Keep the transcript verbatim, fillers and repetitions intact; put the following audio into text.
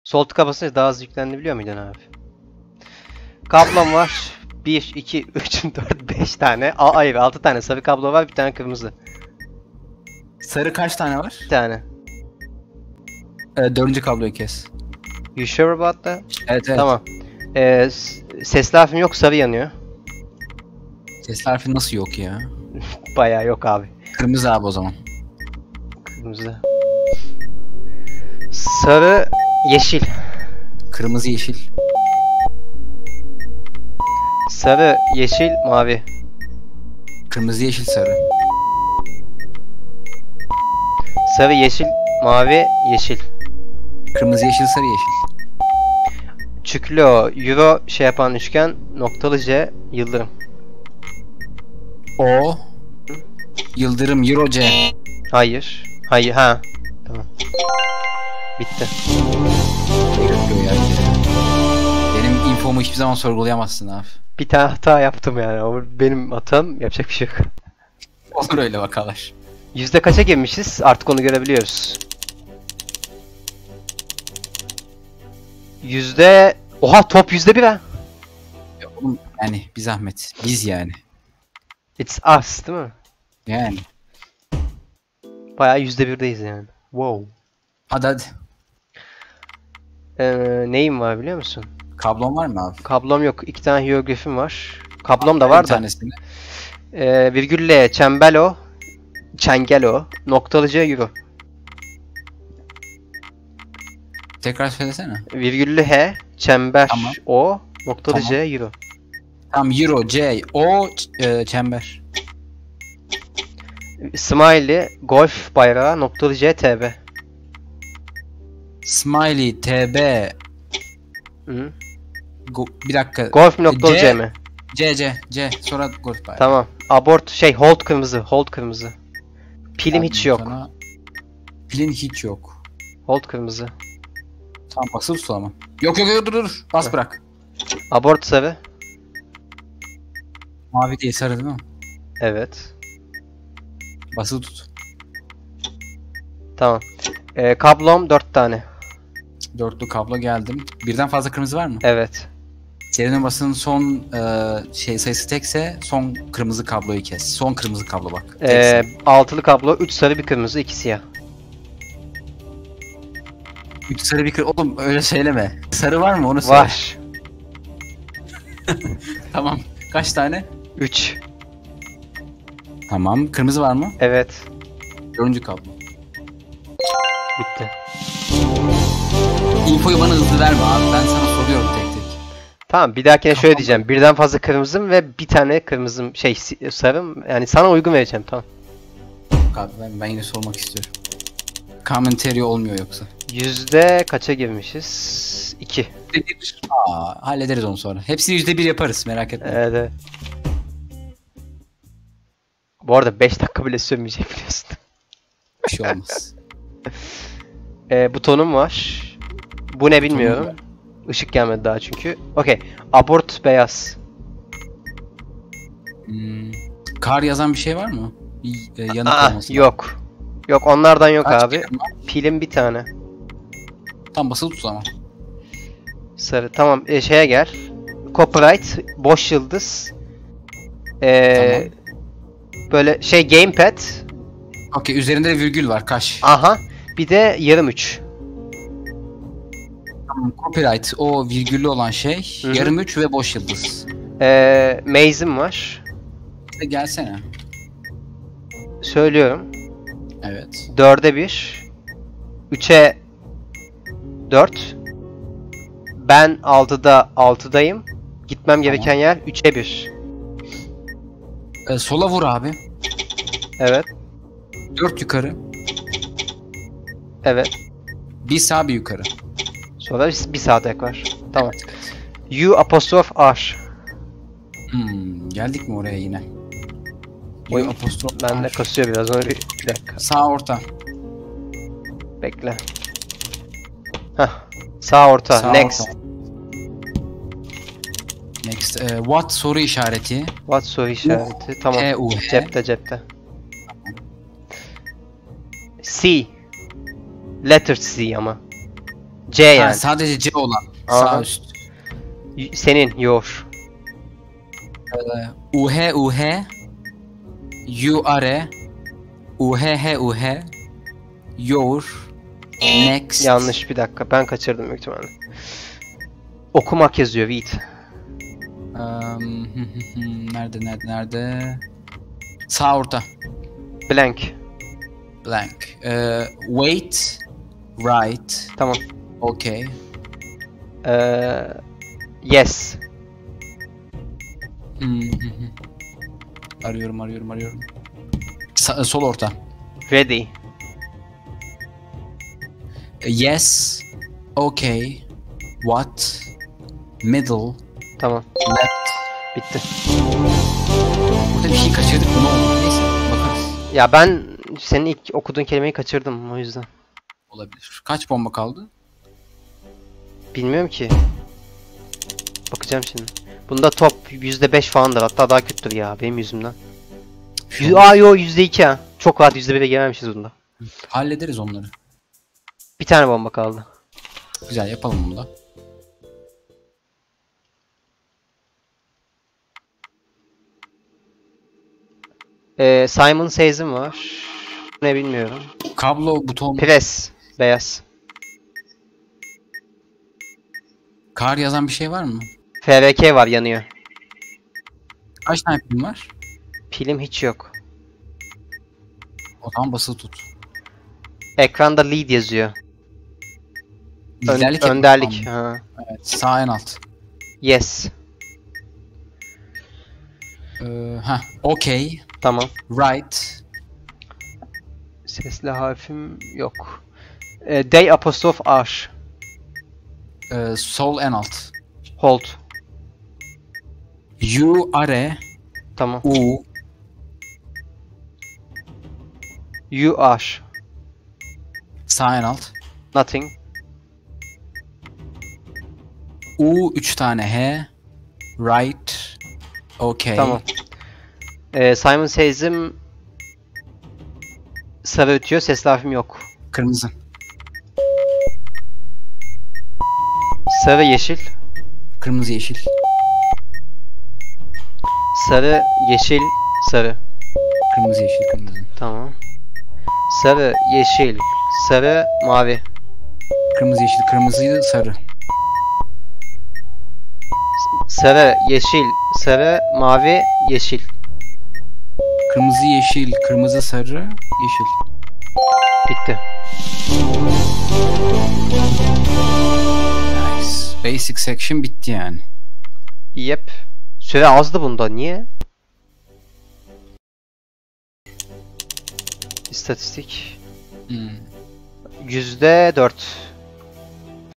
Sol tıka basınca daha hızlı yüklendi biliyor muydun abi? Kablom var. bir, iki, üç, dört, beş tane. Aa, hayır altı tane sarı kablo var, bir tane kırmızı. Sarı kaç tane var? Bir tane. Ee, dördüncü kabloyu kes. You sure about that? Evet evet. Tamam. Ee, sesli harfim yok, sarı yanıyor. Ses harfi nasıl yok ya? Bayağı yok abi. Kırmızı abi o zaman. Kırmızı. Sarı, yeşil. Kırmızı yeşil. Sarı, yeşil, mavi. Kırmızı yeşil sarı. Sarı, yeşil, mavi, yeşil. Kırmızı yeşil sarı yeşil. Çüklü o. Euro şey yapan üçgen. Noktalı C. Yıldırım. O. Yıldırım Euro C. Hayır. Hayır. Ha. Tamam. Bitti. Benim infomu hiçbir zaman sorgulayamazsın abi. Bir tane hata yaptım yani. O benim hatam. Yapacak bir şey yok. Olur öyle vakalar. Yüzde kaça girmişiz? Artık onu görebiliyoruz. Yüzde... Oha top yüzde bir ha. Ya oğlum yani bir zahmet. Biz yani. It's us değil mi? Yani. Bayağı yüzde birdeyiz yani. Wow. Hadi hadi. Ee, neyim var biliyor musun? Kablon var mı abi? Kablom yok. İki tane hieroglifim var. Kablom da var Bir da. tanesini. Ee, virgülle çembelo. Çengelo. Noktalı C euro. Tekrar söylesene. Virgüllü H. Çember Tamam. O. Noktalı Tamam. C euro. Tam Euro C O e, çember. Smiley. Golf bayrağı. Noktalı C T B. Smiley T B. Hı. Go, bir dakika. Golf noktalı C, C mi? C C C sonra golf bayrağı. Tamam. Abort şey hold kırmızı. Hold kırmızı. Pilim Abi hiç yok. sana- Pilin hiç yok. Hold kırmızı. Tamam basılı tut ama. Yok yok yok dur dur. Bas Heh. bırak. Abort sarı. Mavi değil sarı değil mi? Evet. Basılı tut. Tamam. Ee, kablom dört tane. Dörtlü kablo geldim. Birden fazla kırmızı var mı? Evet. Seri numarasının son e, şey sayısı tekse son kırmızı kabloyu kes. Son kırmızı kablo bak. Ee, Tekse. altılı kablo. üç sarı bir kırmızı. iki siyah. Üç sarı bir kır. Oğlum öyle söyleme. Sarı var mı onu söyle. Var. Tamam. Kaç tane? üç. Tamam. Kırmızı var mı? Evet. Dördüncü kablo. Bitti. İnfoyu bana hızlı verme abi. Ben sana soruyorum tek tek. Tamam, bir dahakine şöyle Kafam- diyeceğim. Birden fazla kırmızım ve bir tane kırmızım şey si- sarım. Yani sana uygun vereceğim, tamam. Abi ben, ben yine sormak istiyorum. Commentary olmuyor yoksa. Yüzde kaça girmişiz? iki. Yüzde bir. Aa, hallederiz onu sonra. Hepsini yüzde bir yaparız merak etme. Evet, evet. Bu arada beş dakika bile sürmeyecek biliyorsun. Bir şey olmaz. Ee, butonum var. Bu ne bilmiyorum. var. Işık gelmedi daha çünkü. Okey. Abort beyaz. Hmm, kar yazan bir şey var mı? Bir, e, yanık Aa, olması. yok. Yok, onlardan yok Kaç abi. kere var? Pilim bir tane. Tam basılı tut ama. Sarı. Tamam, e, şeye gel. Copyright, boş yıldız. Ee, Böyle şey gamepad. Okey üzerinde de virgül var kaş. Aha. Bir de yarım üç. Tamam, copyright o virgüllü olan şey. Hı hı. Yarım üç ve boş yıldız. Ee, Maze'im var. İşte gelsene. Söylüyorum. Evet. dörde bir. üçe dört. Ben altıda altıdayım. Gitmem gereken yer üçe bir. Ee, sola vur abi. Evet. dört yukarı. Evet. Bir sağ bir yukarı. Sonra bir, bir saat ek var. Tamam. U apostrof R. Hmm, geldik mi oraya yine? Oy, U apostrof Ben de R. kasıyor biraz. Onu bir, bir dakika. Sağ orta. Bekle. Hah. Sağ orta. Sağ Next. orta. Next. Ee, what soru işareti. What soru işareti. Tamam. T U H. Cepte cepte. C. Letter C ama. C Ha, yani. sadece C olan. Aha. Sağ üst. Y- Senin, your. U H U H U R U H H U H Your Next. Yanlış, bir dakika. Ben kaçırdım büyük ihtimalle. Okumak yazıyor, wheat. Um, nerede nerede nerede? Sağ orta. Blank. Blank. Ee, wait. Right. Tamam. Okay. Ee, yes. Hmm, hı hı. Arıyorum arıyorum arıyorum. Sa- sol orta. Ready. Yes. Okay. What? Middle. Tamam. Left. Bitti. Burada bir şey kaçırdık mı? Ne oldu? Neyse bakarız. Ya ben senin ilk okuduğun kelimeyi kaçırdım o yüzden. Olabilir. Kaç bomba kaldı? Bilmiyorum ki. Bakacağım şimdi. Bunda top yüzde beş falandır. Hatta daha kötüdür ya benim yüzümden. Yüz, aa yo yüzde iki ha. Çok rahat yüzde bire gelmemişiz bunda. Hallederiz onları. Bir tane bomba kaldı. Güzel yapalım bunu da. Ee, Simon Says'im var. Ne bilmiyorum. Kablo buton. Press. Beyaz. Kar yazan bir şey var mı? F V K var, yanıyor. Kaç tane pil var? Pilim hiç yok. O zaman basılı tut. Ekranda lead yazıyor. Ön- Liderlik yapmak önderlik. tamam. Ha. Evet, sağ en alt. Yes. Ee, ha, okay. Tamam. Right. Sesli harfim yok. Ee, D apostrof R. Ee, sol en alt. Hold. U R Tamam. U U R. sağ en alt. Nothing. U üç tane H. Right. Okay. Tamam. Ee, Simon Says'im sarı ötüyor. Sesli harfim yok. Kırmızı. Sarı yeşil. Kırmızı yeşil. Sarı yeşil sarı. Kırmızı yeşil kırmızı. Tamam. Sarı yeşil sarı mavi. Kırmızı yeşil kırmızı sarı. Sarı yeşil sarı mavi yeşil. Kırmızı yeşil kırmızı sarı yeşil. Bitti. Nice. Basic section bitti yani. Yep. Süre azdı bunda. Niye? İstatistik. Hmm. Yüzde dört.